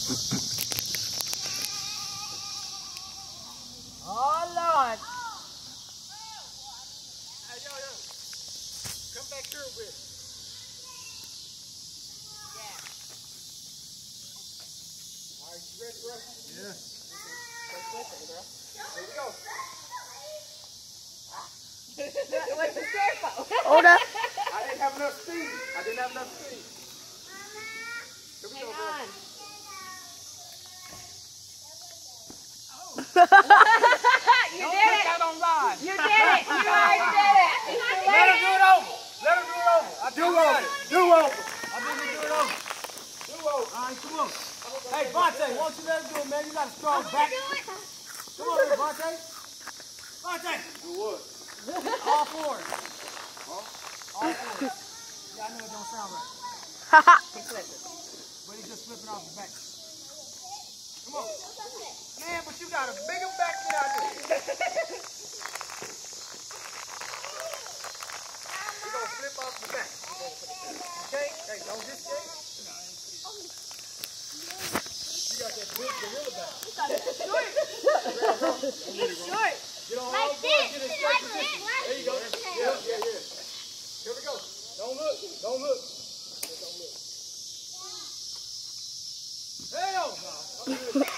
Oh, Lord. Hey, yo. Come back here a bit. Yeah. All right, you ready, bro? Yeah. Here we go. What's the scared for? Hold up. I didn't have enough speed. Here we Hang go, bro. on. You Don't did put it. that on live. You did it. You already did it. Let her do it over. Let her do it over. Do over. Do over. I think we do it over. Do over. All right, come on. Hey, Vontae, why don't you let her do it, man? You got a strong back. Come on, here, Vontae. Vontae. Do what? All fours. Huh? All fours. Yeah, I know it don't sound right. But he's just flipping off the back. Come on. Man, but you got a bigger back than I do. We're going to flip off the back. Okay? Hey, don't just skate. You got that big gorilla back. He's short. Get on all Like fours, this. get in straight Like position. this. There you go. Yeah. Here we go. Don't look. Don't look. Don't look. Hell no.